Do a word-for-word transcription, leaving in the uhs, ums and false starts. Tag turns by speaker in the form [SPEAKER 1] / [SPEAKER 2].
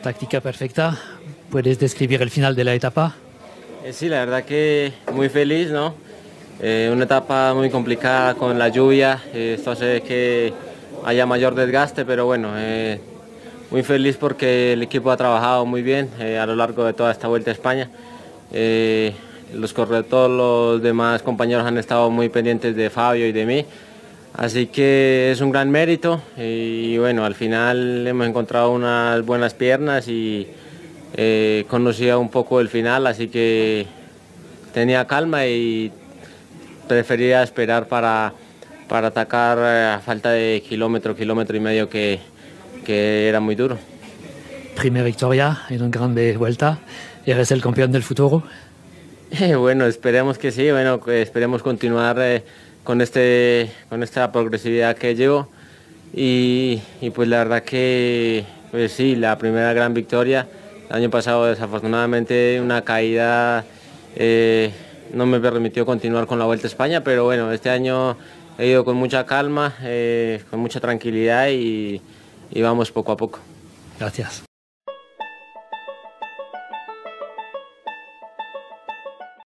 [SPEAKER 1] táctica perfecta. ¿Puedes describir el final de la etapa?
[SPEAKER 2] Eh, sí, la verdad que muy feliz, ¿no? Eh, una etapa muy complicada con la lluvia, eh, esto hace que haya mayor desgaste, pero bueno, eh, muy feliz porque el equipo ha trabajado muy bien eh, a lo largo de toda esta Vuelta a España. Eh, los corredores, todos los demás compañeros han estado muy pendientes de Fabio y de mí, así que es un gran mérito y bueno, al final hemos encontrado unas buenas piernas y eh, conocía un poco el final, así que tenía calma y prefería esperar para, para atacar a falta de kilómetro, kilómetro y medio que, que era muy duro.
[SPEAKER 1] Primera victoria en una grande vuelta. ¿Eres el campeón del futuro?
[SPEAKER 2] Eh, bueno, esperemos que sí, bueno, que esperemos continuar eh, con, este, con esta progresividad que llevo y, y pues la verdad que pues sí, la primera gran victoria. El año pasado desafortunadamente una caída eh, no me permitió continuar con la Vuelta a España, pero bueno, este año he ido con mucha calma, eh, con mucha tranquilidad y, y vamos poco a poco.
[SPEAKER 1] Gracias.